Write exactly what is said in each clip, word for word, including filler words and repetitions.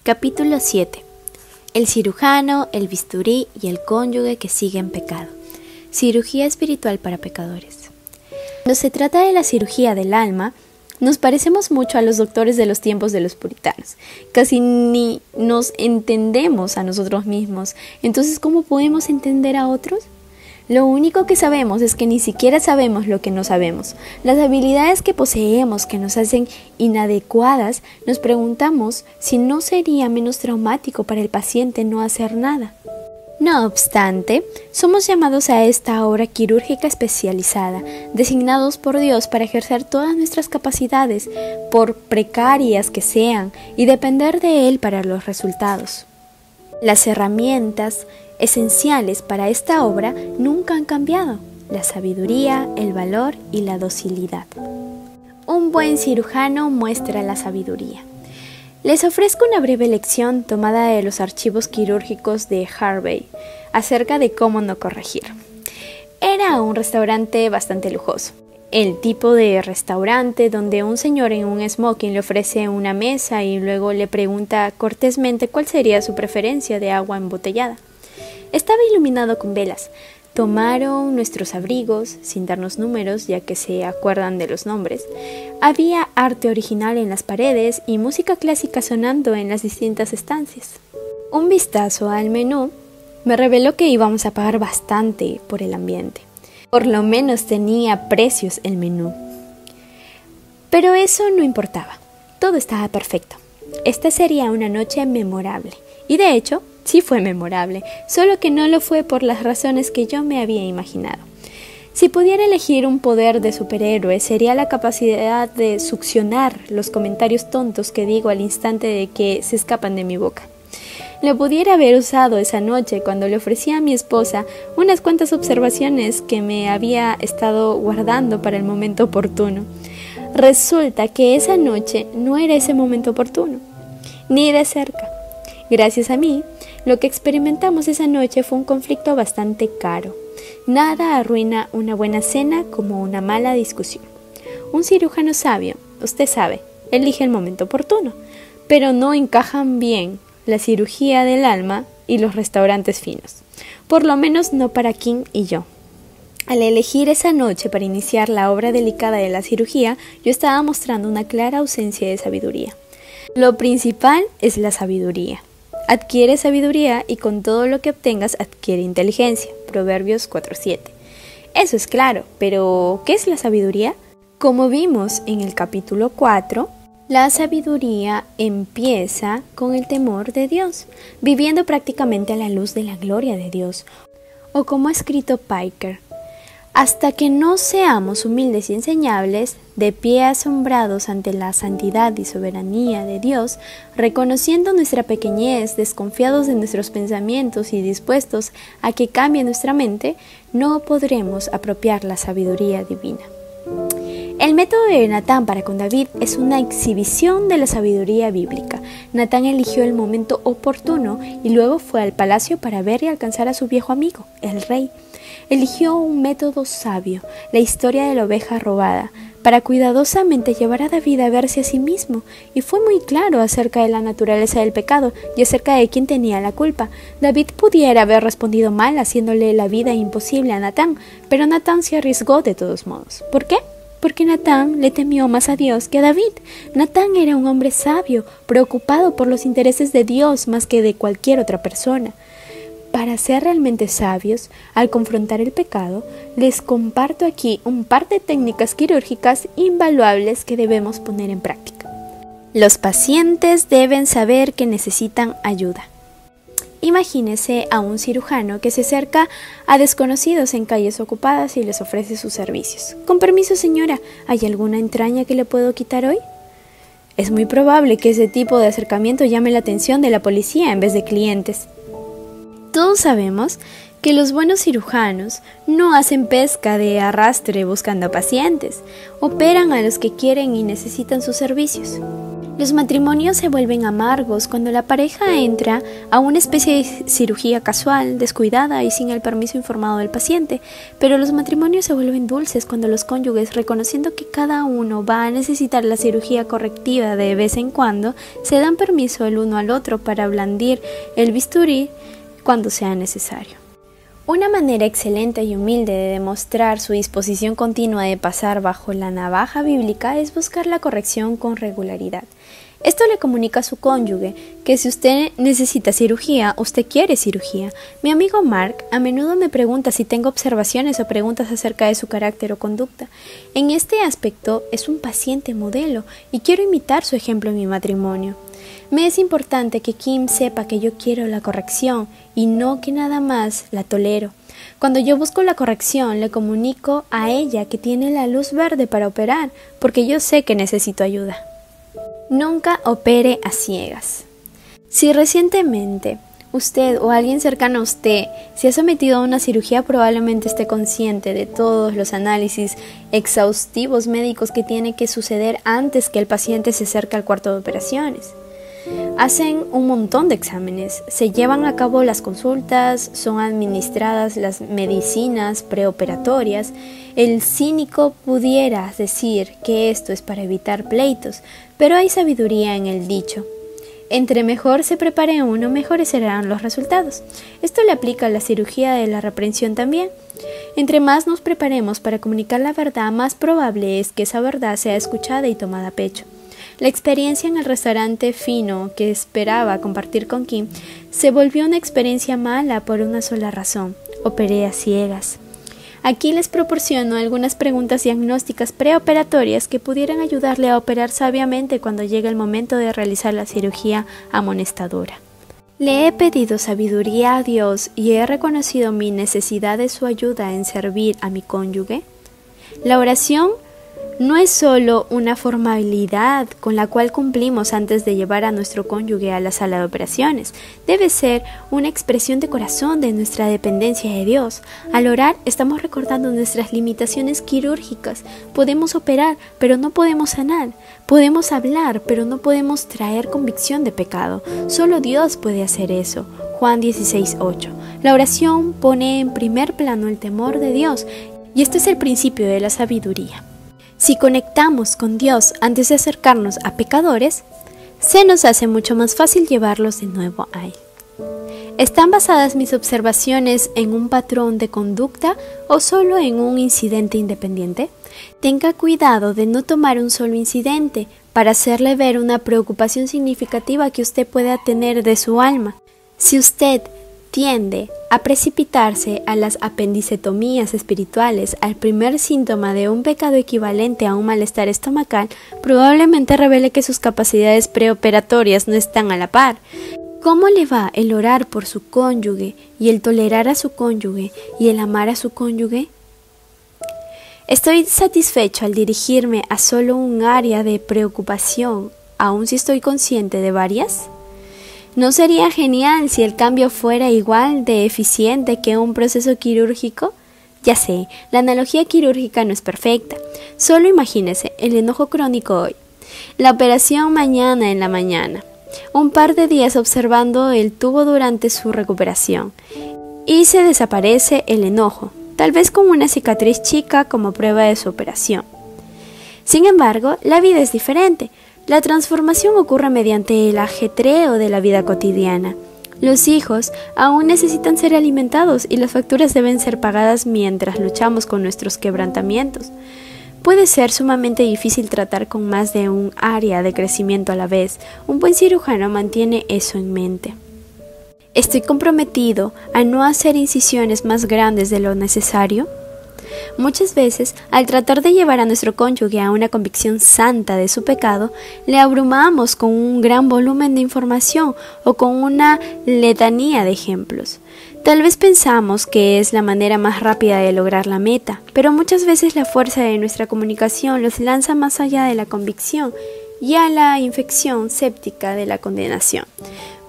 Capítulo siete. El cirujano, el bisturí y el cónyuge que sigue en pecado. Cirugía espiritual para pecadores. Cuando se trata de la cirugía del alma, nos parecemos mucho a los doctores de los tiempos de los puritanos. Casi ni nos entendemos a nosotros mismos. Entonces, ¿cómo podemos entender a otros? Lo único que sabemos es que ni siquiera sabemos lo que no sabemos. Las habilidades que poseemos que nos hacen inadecuadas, nos preguntamos si no sería menos traumático para el paciente no hacer nada. No obstante, somos llamados a esta obra quirúrgica especializada, designados por Dios para ejercer todas nuestras capacidades, por precarias que sean, y depender de Él para los resultados. Las herramientas esenciales para esta obra nunca han cambiado: la sabiduría, el valor y la docilidad. Un buen cirujano muestra la sabiduría. Les ofrezco una breve lección tomada de los archivos quirúrgicos de Harvey acerca de cómo no corregir. Era un restaurante bastante lujoso. El tipo de restaurante donde un señor en un smoking le ofrece una mesa y luego le pregunta cortésmente cuál sería su preferencia de agua embotellada. Estaba iluminado con velas. Tomaron nuestros abrigos, sin darnos números, ya que se acuerdan de los nombres. Había arte original en las paredes y música clásica sonando en las distintas estancias. Un vistazo al menú me reveló que íbamos a pagar bastante por el ambiente. Por lo menos tenía precios el menú. Pero eso no importaba. Todo estaba perfecto. Esta sería una noche memorable. Y de hecho, sí fue memorable, solo que no lo fue por las razones que yo me había imaginado. Si pudiera elegir un poder de superhéroe, sería la capacidad de succionar los comentarios tontos que digo al instante de que se escapan de mi boca. Lo pudiera haber usado esa noche cuando le ofrecí a mi esposa unas cuantas observaciones que me había estado guardando para el momento oportuno. Resulta que esa noche no era ese momento oportuno, ni de cerca. Gracias a mí, lo que experimentamos esa noche fue un conflicto bastante caro. Nada arruina una buena cena como una mala discusión. Un cirujano sabio, usted sabe, elige el momento oportuno, pero no encajan bien la cirugía del alma y los restaurantes finos. Por lo menos no para Kim y yo. Al elegir esa noche para iniciar la obra delicada de la cirugía, yo estaba mostrando una clara ausencia de sabiduría. Lo principal es la sabiduría. Adquiere sabiduría y con todo lo que obtengas adquiere inteligencia. Proverbios cuatro siete. Eso es claro, pero ¿qué es la sabiduría? Como vimos en el capítulo cuatro, la sabiduría empieza con el temor de Dios, viviendo prácticamente a la luz de la gloria de Dios. O como ha escrito Piker, hasta que no seamos humildes y enseñables, de pie asombrados ante la santidad y soberanía de Dios, reconociendo nuestra pequeñez, desconfiados de nuestros pensamientos y dispuestos a que cambie nuestra mente, no podremos apropiar la sabiduría divina. El método de Natán para con David es una exhibición de la sabiduría bíblica. Natán eligió el momento oportuno y luego fue al palacio para ver y alcanzar a su viejo amigo, el rey. Eligió un método sabio, la historia de la oveja robada, para cuidadosamente llevar a David a verse a sí mismo, y fue muy claro acerca de la naturaleza del pecado y acerca de quién tenía la culpa. David pudiera haber respondido mal haciéndole la vida imposible a Natán, pero Natán se arriesgó de todos modos. ¿Por qué? Porque Natán le temió más a Dios que a David. Natán era un hombre sabio, preocupado por los intereses de Dios más que de cualquier otra persona. Para ser realmente sabios, al confrontar el pecado, les comparto aquí un par de técnicas quirúrgicas invaluables que debemos poner en práctica. Los pacientes deben saber que necesitan ayuda. Imagínese a un cirujano que se acerca a desconocidos en calles ocupadas y les ofrece sus servicios. Con permiso, señora, ¿hay alguna entraña que le puedo quitar hoy? Es muy probable que ese tipo de acercamiento llame la atención de la policía en vez de clientes. Todos sabemos que los buenos cirujanos no hacen pesca de arrastre buscando pacientes, operan a los que quieren y necesitan sus servicios. Los matrimonios se vuelven amargos cuando la pareja entra a una especie de cirugía casual, descuidada y sin el permiso informado del paciente, pero los matrimonios se vuelven dulces cuando los cónyuges, reconociendo que cada uno va a necesitar la cirugía correctiva de vez en cuando, se dan permiso el uno al otro para blandir el bisturí cuando sea necesario. Una manera excelente y humilde de demostrar su disposición continua de pasar bajo la navaja bíblica es buscar la corrección con regularidad. Esto le comunica a su cónyuge que si usted necesita cirugía, usted quiere cirugía. Mi amigo Mark a menudo me pregunta si tengo observaciones o preguntas acerca de su carácter o conducta. En este aspecto es un paciente modelo y quiero imitar su ejemplo en mi matrimonio. Me es importante que Kim sepa que yo quiero la corrección y no que nada más la tolero. Cuando yo busco la corrección, le comunico a ella que tiene la luz verde para operar, porque yo sé que necesito ayuda. Nunca opere a ciegas. Si recientemente usted o alguien cercano a usted se ha sometido a una cirugía, probablemente esté consciente de todos los análisis exhaustivos médicos que tiene que suceder antes que el paciente se acerque al cuarto de operaciones. Hacen un montón de exámenes, se llevan a cabo las consultas, son administradas las medicinas preoperatorias. El cínico pudiera decir que esto es para evitar pleitos, pero hay sabiduría en el dicho. Entre mejor se prepare uno, mejores serán los resultados. Esto le aplica a la cirugía de la reprensión también. Entre más nos preparemos para comunicar la verdad, más probable es que esa verdad sea escuchada y tomada a pecho. La experiencia en el restaurante fino que esperaba compartir con Kim se volvió una experiencia mala por una sola razón: operé a ciegas. Aquí les proporciono algunas preguntas diagnósticas preoperatorias que pudieran ayudarle a operar sabiamente cuando llegue el momento de realizar la cirugía amonestadora. Le he pedido sabiduría a Dios y he reconocido mi necesidad de su ayuda en servir a mi cónyuge. La oración no es solo una formalidad con la cual cumplimos antes de llevar a nuestro cónyuge a la sala de operaciones. Debe ser una expresión de corazón de nuestra dependencia de Dios. Al orar, estamos recordando nuestras limitaciones quirúrgicas. Podemos operar, pero no podemos sanar. Podemos hablar, pero no podemos traer convicción de pecado. Solo Dios puede hacer eso. Juan dieciséis ocho. La oración pone en primer plano el temor de Dios, y este es el principio de la sabiduría. Si conectamos con Dios antes de acercarnos a pecadores, se nos hace mucho más fácil llevarlos de nuevo a Él. ¿Están basadas mis observaciones en un patrón de conducta o solo en un incidente independiente? Tenga cuidado de no tomar un solo incidente para hacerle ver una preocupación significativa que usted pueda tener de su alma. Si usted tiende a precipitarse a las apendicectomías espirituales al primer síntoma de un pecado equivalente a un malestar estomacal, probablemente revele que sus capacidades preoperatorias no están a la par. ¿Cómo le va el orar por su cónyuge y el tolerar a su cónyuge y el amar a su cónyuge? ¿Estoy satisfecho al dirigirme a solo un área de preocupación, aun si estoy consciente de varias? ¿No sería genial si el cambio fuera igual de eficiente que un proceso quirúrgico? Ya sé, la analogía quirúrgica no es perfecta. Solo imagínese el enojo crónico hoy, la operación mañana en la mañana, un par de días observando el tubo durante su recuperación, y se desaparece el enojo, tal vez con una cicatriz chica como prueba de su operación. Sin embargo, la vida es diferente. La transformación ocurre mediante el ajetreo de la vida cotidiana. Los hijos aún necesitan ser alimentados y las facturas deben ser pagadas mientras luchamos con nuestros quebrantamientos. Puede ser sumamente difícil tratar con más de un área de crecimiento a la vez. Un buen cirujano mantiene eso en mente. ¿Estoy comprometido a no hacer incisiones más grandes de lo necesario? Muchas veces, al tratar de llevar a nuestro cónyuge a una convicción santa de su pecado, le abrumamos con un gran volumen de información o con una letanía de ejemplos. Tal vez pensamos que es la manera más rápida de lograr la meta, pero muchas veces la fuerza de nuestra comunicación los lanza más allá de la convicción y a la infección séptica de la condenación.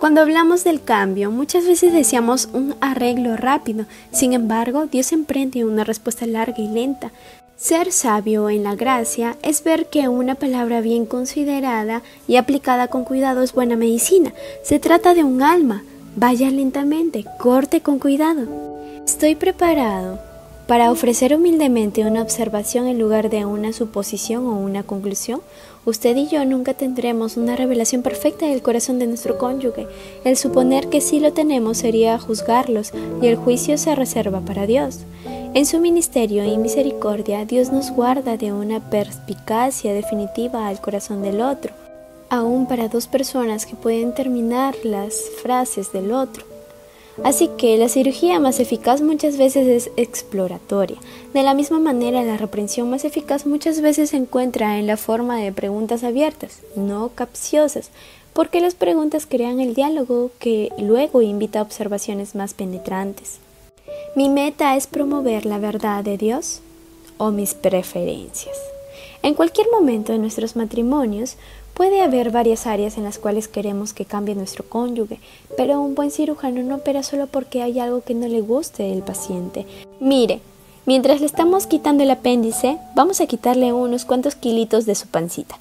Cuando hablamos del cambio, muchas veces deseamos un arreglo rápido. Sin embargo, Dios emprende una respuesta larga y lenta. Ser sabio en la gracia es ver que una palabra bien considerada y aplicada con cuidado es buena medicina. Se trata de un alma. Vaya lentamente, corte con cuidado. Estoy preparado para ofrecer humildemente una observación en lugar de una suposición o una conclusión. Usted y yo nunca tendremos una revelación perfecta del corazón de nuestro cónyuge. El suponer que sí lo tenemos sería juzgarlos, y el juicio se reserva para Dios. En su ministerio y misericordia, Dios nos guarda de una perspicacia definitiva al corazón del otro, aún para dos personas que pueden terminar las frases del otro. Así que la cirugía más eficaz muchas veces es exploratoria. De la misma manera, la reprensión más eficaz muchas veces se encuentra en la forma de preguntas abiertas, no capciosas, porque las preguntas crean el diálogo que luego invita a observaciones más penetrantes. ¿Mi meta es promover la verdad de Dios o mis preferencias? En cualquier momento de nuestros matrimonios puede haber varias áreas en las cuales queremos que cambie nuestro cónyuge, pero un buen cirujano no opera solo porque hay algo que no le guste del paciente. Mire, mientras le estamos quitando el apéndice, vamos a quitarle unos cuantos kilitos de su pancita.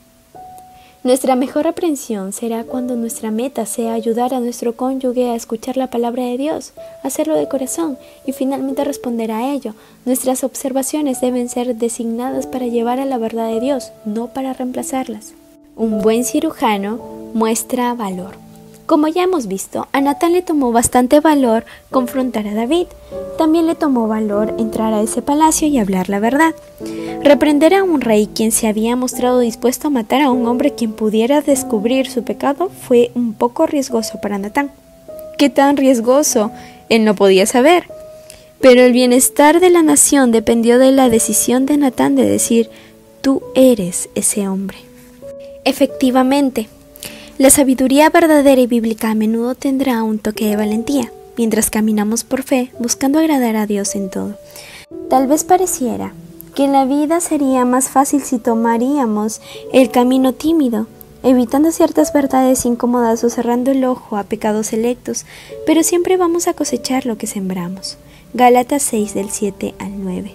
Nuestra mejor reprensión será cuando nuestra meta sea ayudar a nuestro cónyuge a escuchar la palabra de Dios, hacerlo de corazón y finalmente responder a ello. Nuestras observaciones deben ser designadas para llevar a la verdad de Dios, no para reemplazarlas. Un buen cirujano muestra valor. Como ya hemos visto, a Natán le tomó bastante valor confrontar a David. También le tomó valor entrar a ese palacio y hablar la verdad. Reprender a un rey quien se había mostrado dispuesto a matar a un hombre quien pudiera descubrir su pecado fue un poco riesgoso para Natán. ¿Qué tan riesgoso? Él no podía saber. Pero el bienestar de la nación dependió de la decisión de Natán de decir: tú eres ese hombre. Efectivamente, la sabiduría verdadera y bíblica a menudo tendrá un toque de valentía, mientras caminamos por fe, buscando agradar a Dios en todo. Tal vez pareciera que la vida sería más fácil si tomaríamos el camino tímido, evitando ciertas verdades incómodas o cerrando el ojo a pecados selectos, pero siempre vamos a cosechar lo que sembramos. Gálatas seis del siete al nueve.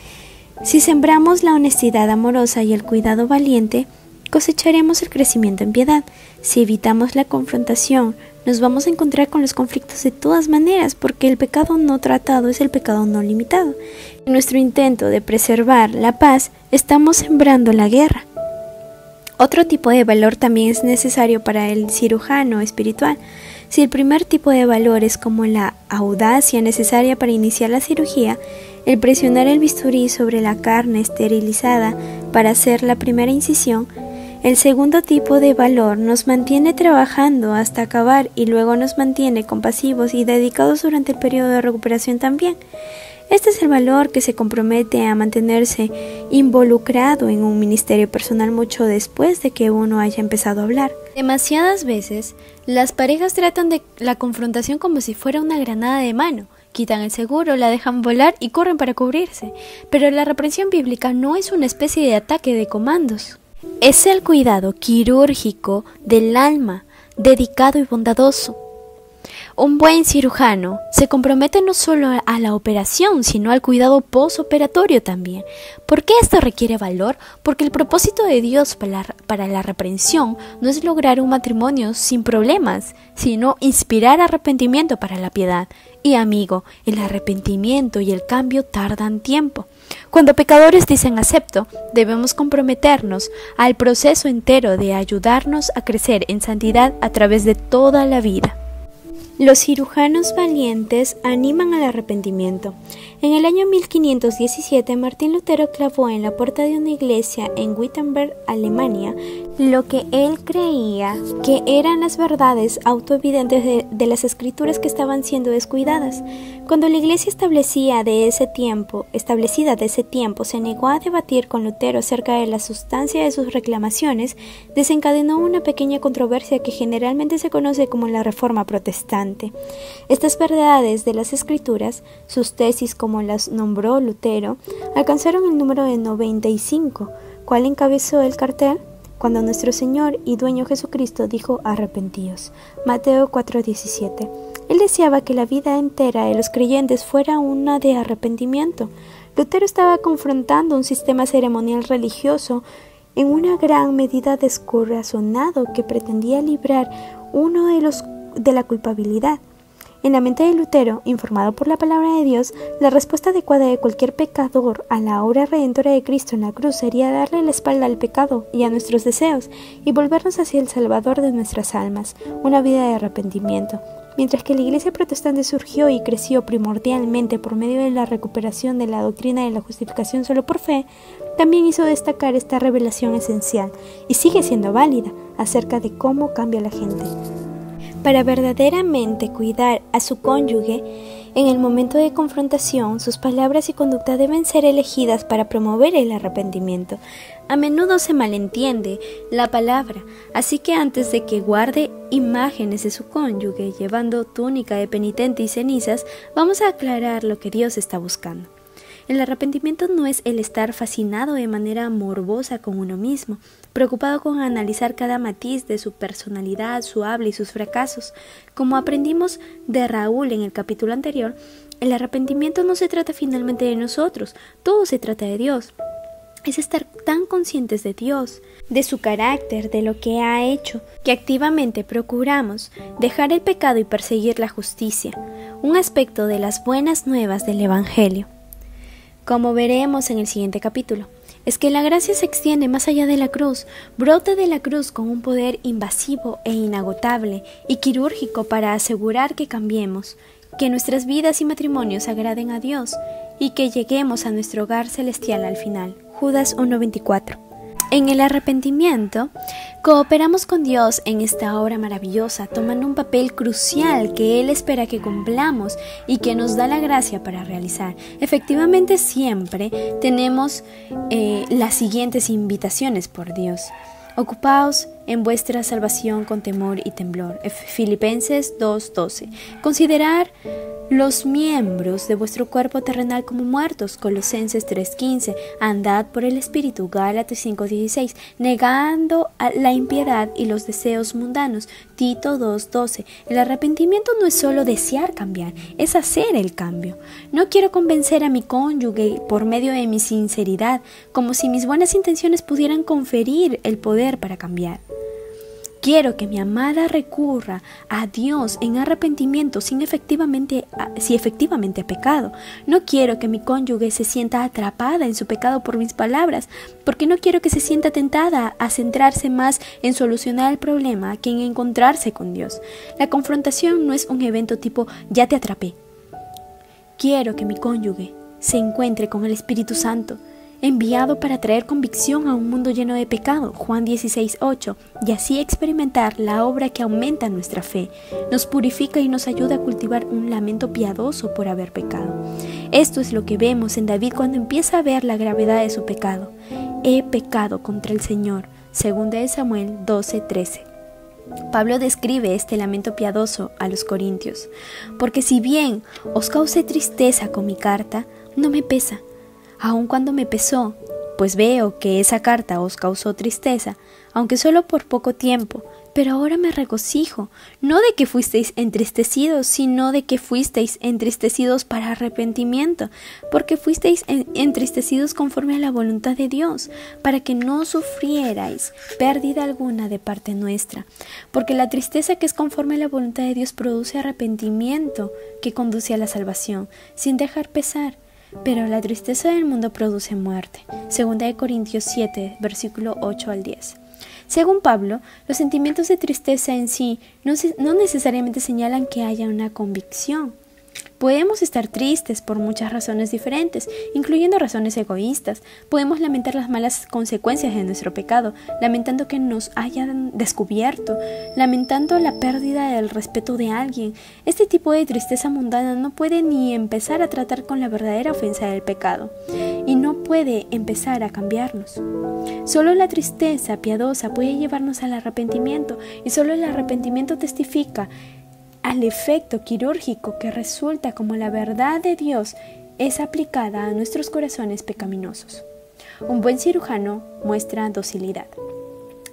Si sembramos la honestidad amorosa y el cuidado valiente, cosecharemos el crecimiento en piedad. Si evitamos la confrontación, nos vamos a encontrar con los conflictos de todas maneras, porque el pecado no tratado es el pecado no limitado. En nuestro intento de preservar la paz, estamos sembrando la guerra. Otro tipo de valor también es necesario para el cirujano espiritual. Si el primer tipo de valor es como la audacia necesaria para iniciar la cirugía, el presionar el bisturí sobre la carne esterilizada para hacer la primera incisión, el segundo tipo de valor nos mantiene trabajando hasta acabar y luego nos mantiene compasivos y dedicados durante el periodo de recuperación también. Este es el valor que se compromete a mantenerse involucrado en un ministerio personal mucho después de que uno haya empezado a hablar. Demasiadas veces, las parejas tratan de la confrontación como si fuera una granada de mano. Quitan el seguro, la dejan volar y corren para cubrirse. Pero la reprensión bíblica no es una especie de ataque de comandos. Es el cuidado quirúrgico del alma, dedicado y bondadoso. Un buen cirujano se compromete no solo a la operación, sino al cuidado postoperatorio también. ¿Por qué esto requiere valor? Porque el propósito de Dios para la, para la reprensión no es lograr un matrimonio sin problemas, sino inspirar arrepentimiento para la piedad. Y amigo, el arrepentimiento y el cambio tardan tiempo. Cuando pecadores dicen acepto, debemos comprometernos al proceso entero de ayudarnos a crecer en santidad a través de toda la vida. Los cirujanos valientes animan al arrepentimiento. En el año mil quinientos diecisiete, Martín Lutero clavó en la puerta de una iglesia en Wittenberg, Alemania, lo que él creía que eran las verdades autoevidentes de, de las escrituras que estaban siendo descuidadas. Cuando la iglesia establecida de ese tiempo, establecida de ese tiempo se negó a debatir con Lutero acerca de la sustancia de sus reclamaciones, desencadenó una pequeña controversia que generalmente se conoce como la Reforma Protestante. Estas verdades de las escrituras, sus tesis como las nombró Lutero, alcanzaron el número de noventa y cinco. ¿Cuál encabezó el cartel? cuando nuestro Señor y Dueño Jesucristo dijo arrepentíos. Mateo cuatro diecisiete. Él deseaba que la vida entera de los creyentes fuera una de arrepentimiento. Lutero estaba confrontando un sistema ceremonial religioso en una gran medida descorazonado que pretendía librar uno de los de la culpabilidad. En la mente de Lutero, informado por la palabra de Dios, la respuesta adecuada de cualquier pecador a la obra redentora de Cristo en la cruz sería darle la espalda al pecado y a nuestros deseos y volvernos hacia el Salvador de nuestras almas, una vida de arrepentimiento. Mientras que la Iglesia protestante surgió y creció primordialmente por medio de la recuperación de la doctrina de la justificación solo por fe, también hizo destacar esta revelación esencial, y sigue siendo válida, acerca de cómo cambia la gente. Para verdaderamente cuidar a su cónyuge, en el momento de confrontación, sus palabras y conducta deben ser elegidas para promover el arrepentimiento. A menudo se malentiende la palabra, así que antes de que guarde imágenes de su cónyuge llevando túnica de penitente y cenizas, vamos a aclarar lo que Dios está buscando. El arrepentimiento no es el estar fascinado de manera morbosa con uno mismo, preocupado con analizar cada matiz de su personalidad, su habla y sus fracasos. Como aprendimos de Raúl en el capítulo anterior, el arrepentimiento no se trata finalmente de nosotros, todo se trata de Dios. Es estar tan conscientes de Dios, de su carácter, de lo que ha hecho, que activamente procuramos dejar el pecado y perseguir la justicia, un aspecto de las buenas nuevas del Evangelio. Como veremos en el siguiente capítulo, es que la gracia se extiende más allá de la cruz, brota de la cruz con un poder invasivo e inagotable y quirúrgico para asegurar que cambiemos, que nuestras vidas y matrimonios agraden a Dios y que lleguemos a nuestro hogar celestial al final. Judas uno veinticuatro. En el arrepentimiento, cooperamos con Dios en esta obra maravillosa, tomando un papel crucial que Él espera que cumplamos y que nos da la gracia para realizar. Efectivamente, siempre tenemos eh, las siguientes invitaciones por Dios. Ocupaos en vuestra salvación con temor y temblor. Filipenses dos doce. Considerar los miembros de vuestro cuerpo terrenal como muertos. Colosenses tres quince. Andad por el Espíritu. Gálatas cinco dieciséis. Negando la impiedad y los deseos mundanos. Tito dos doce. El arrepentimiento no es solo desear cambiar, es hacer el cambio. No quiero convencer a mi cónyuge por medio de mi sinceridad, como si mis buenas intenciones pudieran conferir el poder para cambiar. Quiero que mi amada recurra a Dios en arrepentimiento sin efectivamente, si efectivamente ha pecado. No quiero que mi cónyuge se sienta atrapada en su pecado por mis palabras, porque no quiero que se sienta tentada a centrarse más en solucionar el problema que en encontrarse con Dios. La confrontación no es un evento tipo ya te atrapé. Quiero que mi cónyuge se encuentre con el Espíritu Santo, enviado para traer convicción a un mundo lleno de pecado, Juan dieciséis ocho, y así experimentar la obra que aumenta nuestra fe, nos purifica y nos ayuda a cultivar un lamento piadoso por haber pecado. Esto es lo que vemos en David cuando empieza a ver la gravedad de su pecado. He pecado contra el Señor, segunda de Samuel doce trece. Pablo describe este lamento piadoso a los corintios, porque si bien os causé tristeza con mi carta, no me pesa. Aun cuando me pesó, pues veo que esa carta os causó tristeza, aunque solo por poco tiempo, pero ahora me regocijo, no de que fuisteis entristecidos, sino de que fuisteis entristecidos para arrepentimiento, porque fuisteis entristecidos conforme a la voluntad de Dios, para que no sufrierais pérdida alguna de parte nuestra, porque la tristeza que es conforme a la voluntad de Dios produce arrepentimiento que conduce a la salvación, sin dejar pesar. Pero la tristeza del mundo produce muerte. Segunda de Corintios siete, versículo ocho al diez. Según Pablo, los sentimientos de tristeza en sí no, se, no necesariamente señalan que haya una convicción. Podemos estar tristes por muchas razones diferentes, incluyendo razones egoístas. Podemos lamentar las malas consecuencias de nuestro pecado, lamentando que nos hayan descubierto, lamentando la pérdida del respeto de alguien. Este tipo de tristeza mundana no puede ni empezar a tratar con la verdadera ofensa del pecado, y no puede empezar a cambiarnos. Solo la tristeza piadosa puede llevarnos al arrepentimiento, y solo el arrepentimiento testifica al efecto quirúrgico que resulta como la verdad de Dios es aplicada a nuestros corazones pecaminosos. Un buen cirujano muestra docilidad.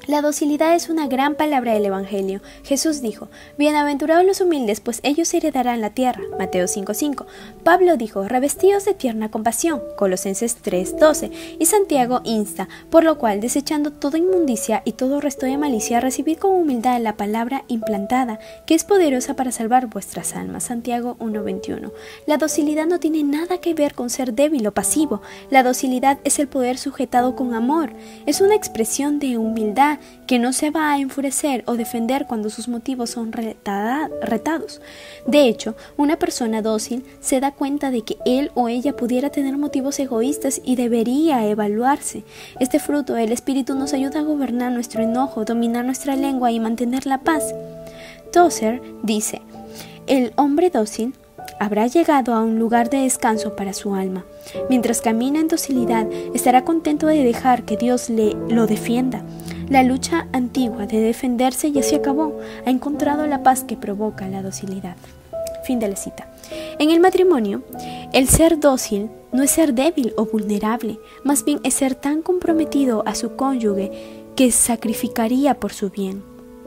La docilidad es una gran palabra del Evangelio. Jesús dijo, bienaventurados los humildes, pues ellos heredarán la tierra. Mateo cinco cinco. Pablo dijo, revestidos de tierna compasión. Colosenses tres doce. Y Santiago insta, por lo cual, desechando toda inmundicia y todo resto de malicia, recibid con humildad la palabra implantada, que es poderosa para salvar vuestras almas. Santiago uno veintiuno. La docilidad no tiene nada que ver con ser débil o pasivo. La docilidad es el poder sujetado con amor. Es una expresión de humildad que no se va a enfurecer o defender cuando sus motivos son retada, retados. De hecho, una persona dócil se da cuenta de que él o ella pudiera tener motivos egoístas y debería evaluarse. Este fruto del Espíritu nos ayuda a gobernar nuestro enojo, dominar nuestra lengua y mantener la paz. Tozer dice, el hombre dócil habrá llegado a un lugar de descanso para su alma. Mientras camina en docilidad, estará contento de dejar que Dios le lo defienda. La lucha antigua de defenderse ya se acabó. Ha encontrado la paz que provoca la docilidad. Fin de la cita. En el matrimonio, el ser dócil no es ser débil o vulnerable, más bien es ser tan comprometido a su cónyuge que sacrificaría por su bien.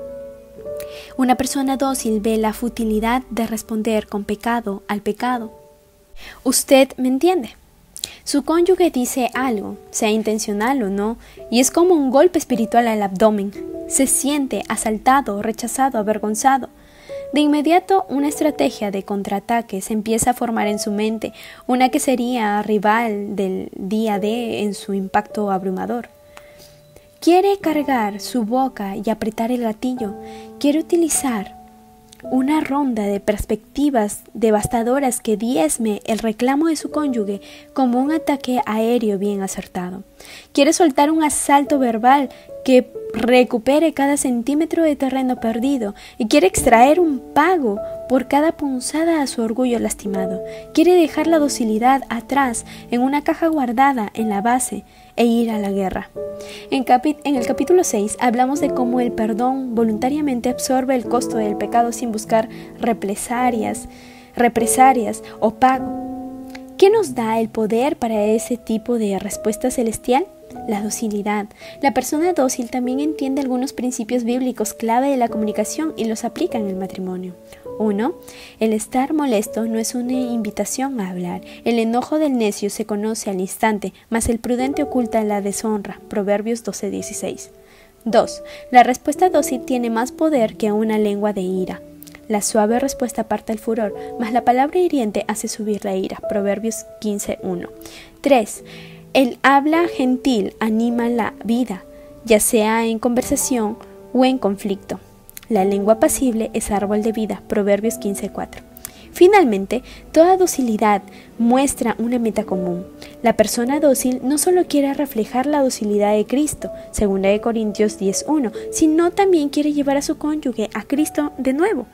Una persona dócil ve la futilidad de responder con pecado al pecado. ¿Usted me entiende? Su cónyuge dice algo, sea intencional o no, y es como un golpe espiritual al abdomen. Se siente asaltado, rechazado, avergonzado. De inmediato, una estrategia de contraataque se empieza a formar en su mente, una que sería rival del día D en su impacto abrumador. Quiere cargar su boca y apretar el gatillo. Quiere utilizar una ronda de perspectivas devastadoras que diezme el reclamo de su cónyuge como un ataque aéreo bien acertado. Quiere soltar un asalto verbal que recupere cada centímetro de terreno perdido y quiere extraer un pago por cada punzada a su orgullo lastimado. Quiere dejar la docilidad atrás en una caja guardada en la base e ir a la guerra. En, capi- en el capítulo seis hablamos de cómo el perdón voluntariamente absorbe el costo del pecado sin buscar represalias, represalias o pago. ¿Qué nos da el poder para ese tipo de respuesta celestial? La docilidad. La persona dócil también entiende algunos principios bíblicos clave de la comunicación y los aplica en el matrimonio. uno. El estar molesto no es una invitación a hablar. El enojo del necio se conoce al instante, mas el prudente oculta la deshonra. Proverbios doce dieciséis. dos. La respuesta dócil tiene más poder que una lengua de ira. La suave respuesta aparta el furor, mas la palabra hiriente hace subir la ira. Proverbios quince uno. tres. El habla gentil anima la vida, ya sea en conversación o en conflicto. La lengua pasible es árbol de vida. Proverbios quince cuatro. Finalmente, toda docilidad muestra una meta común. La persona dócil no solo quiere reflejar la docilidad de Cristo, segunda de Corintios diez uno, sino también quiere llevar a su cónyuge a Cristo de nuevo.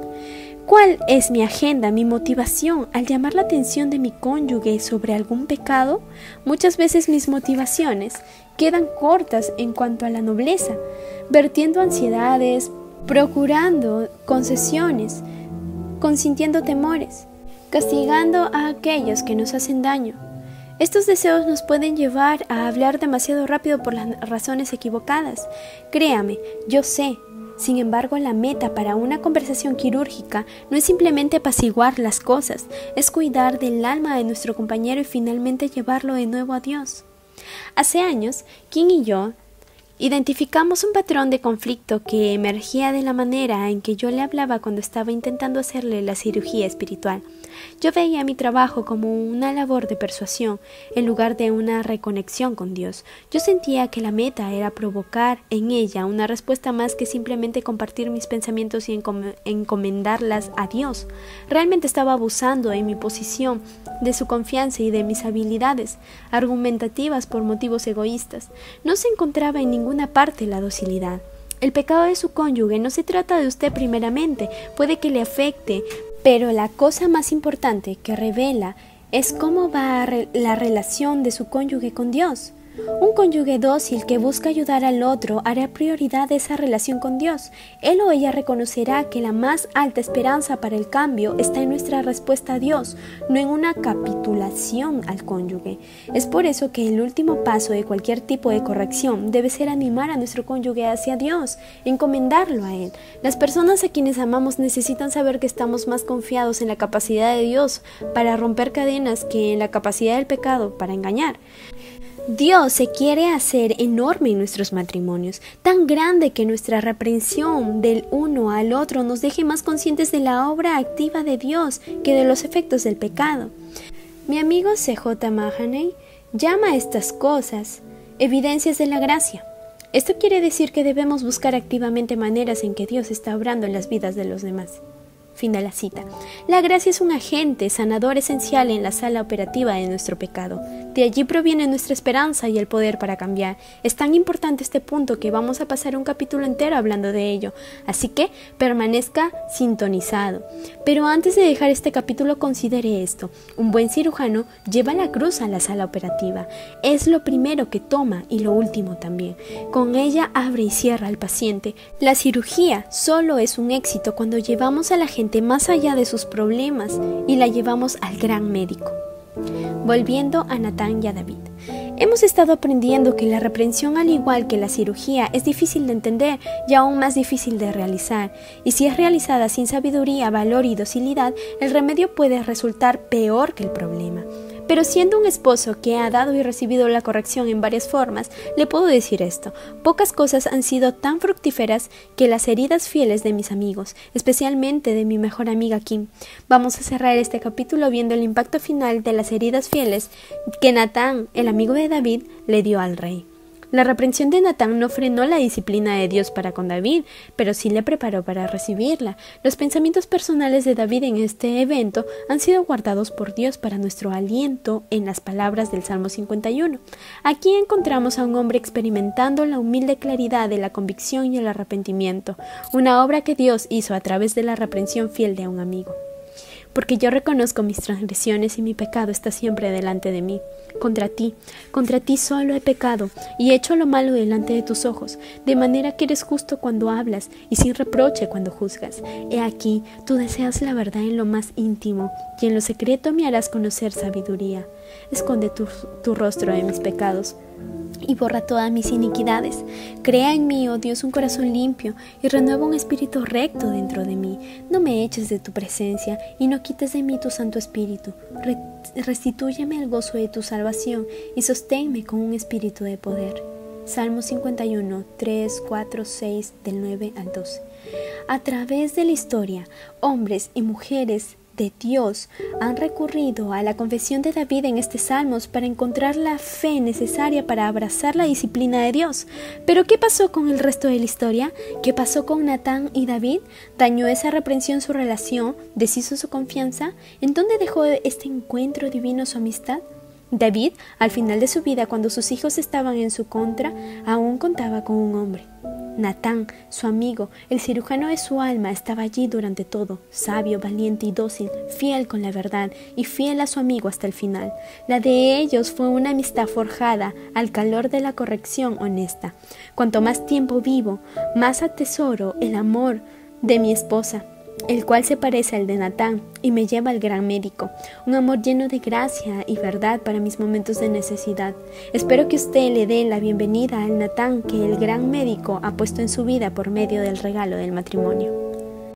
¿Cuál es mi agenda, mi motivación al llamar la atención de mi cónyuge sobre algún pecado? Muchas veces mis motivaciones quedan cortas en cuanto a la nobleza, vertiendo ansiedades, procurando concesiones, consintiendo temores, castigando a aquellos que nos hacen daño. Estos deseos nos pueden llevar a hablar demasiado rápido por las razones equivocadas. Créame, yo sé. Sin embargo, la meta para una conversación quirúrgica no es simplemente apaciguar las cosas, es cuidar del alma de nuestro compañero y finalmente llevarlo de nuevo a Dios. Hace años, Kim y yo identificamos un patrón de conflicto que emergía de la manera en que yo le hablaba cuando estaba intentando hacerle la cirugía espiritual. Yo veía mi trabajo como una labor de persuasión en lugar de una reconexión con Dios. Yo sentía que la meta era provocar en ella una respuesta más que simplemente compartir mis pensamientos y encom- encomendarlas a Dios. Realmente estaba abusando en mi posición de su confianza y de mis habilidades argumentativas por motivos egoístas. No se encontraba en ninguna parte la docilidad. El pecado de su cónyuge no se trata de usted primeramente, puede que le afecte, pero la cosa más importante que revela es cómo va re- la relación de su cónyuge con Dios. Un cónyuge dócil que busca ayudar al otro hará prioridad de esa relación con Dios. Él o ella reconocerá que la más alta esperanza para el cambio está en nuestra respuesta a Dios, no en una capitulación al cónyuge. Es por eso que el último paso de cualquier tipo de corrección debe ser animar a nuestro cónyuge hacia Dios, encomendarlo a Él. Las personas a quienes amamos necesitan saber que estamos más confiados en la capacidad de Dios para romper cadenas que en la capacidad del pecado para engañar. Dios se quiere hacer enorme en nuestros matrimonios, tan grande que nuestra reprensión del uno al otro nos deje más conscientes de la obra activa de Dios que de los efectos del pecado. Mi amigo C J Mahaney llama a estas cosas evidencias de la gracia. Esto quiere decir que debemos buscar activamente maneras en que Dios está obrando en las vidas de los demás. Fin de la cita. La gracia es un agente sanador esencial en la sala operativa de nuestro pecado. De allí proviene nuestra esperanza y el poder para cambiar. Es tan importante este punto que vamos a pasar un capítulo entero hablando de ello, así que permanezca sintonizado. Pero antes de dejar este capítulo, considere esto. Un buen cirujano lleva la cruz a la sala operativa. Es lo primero que toma y lo último también. Con ella abre y cierra al paciente. La cirugía solo es un éxito cuando llevamos a la gente más allá de sus problemas y la llevamos al gran médico. Volviendo a Natán y a David. Hemos estado aprendiendo que la reprensión, al igual que la cirugía, es difícil de entender y aún más difícil de realizar, y si es realizada sin sabiduría, valor y docilidad, el remedio puede resultar peor que el problema. Pero siendo un esposo que ha dado y recibido la corrección en varias formas, le puedo decir esto: pocas cosas han sido tan fructíferas que las heridas fieles de mis amigos, especialmente de mi mejor amiga Kim. Vamos a cerrar este capítulo viendo el impacto final de las heridas fieles que Natán, el amigo de David, le dio al rey. La reprensión de Natán no frenó la disciplina de Dios para con David, pero sí le preparó para recibirla. Los pensamientos personales de David en este evento han sido guardados por Dios para nuestro aliento en las palabras del Salmo cincuenta y uno. Aquí encontramos a un hombre experimentando la humilde claridad de la convicción y el arrepentimiento, una obra que Dios hizo a través de la reprensión fiel de un amigo. Porque yo reconozco mis transgresiones y mi pecado está siempre delante de mí. Contra ti, contra ti solo he pecado y he hecho lo malo delante de tus ojos, de manera que eres justo cuando hablas y sin reproche cuando juzgas. He aquí, tú deseas la verdad en lo más íntimo y en lo secreto me harás conocer sabiduría. Esconde tu, tu rostro de mis pecados y borra todas mis iniquidades. Crea en mí, oh Dios, un corazón limpio y renueva un espíritu recto dentro de mí. No me eches de tu presencia y no quites de mí tu Santo Espíritu. Re restitúyeme el gozo de tu salvación y sosténme con un espíritu de poder. Salmo cincuenta y uno, tres, cuatro, seis, del nueve al doce. A través de la historia, hombres y mujeres de Dios han recurrido a la confesión de David en este Salmos para encontrar la fe necesaria para abrazar la disciplina de Dios. Pero ¿qué pasó con el resto de la historia? ¿Qué pasó con Natán y David? ¿Dañó esa reprensión su relación? ¿Deshizo su confianza? ¿En dónde dejó este encuentro divino su amistad? David, al final de su vida, cuando sus hijos estaban en su contra, aún contaba con un hombre. Natán, su amigo, el cirujano de su alma, estaba allí durante todo, sabio, valiente y dócil, fiel con la verdad y fiel a su amigo hasta el final. La de ellos fue una amistad forjada al calor de la corrección honesta. Cuanto más tiempo vivo, más atesoro el amor de mi esposa, el cual se parece al de Natán y me lleva al gran médico, un amor lleno de gracia y verdad para mis momentos de necesidad. Espero que usted le dé la bienvenida al Natán que el gran médico ha puesto en su vida por medio del regalo del matrimonio.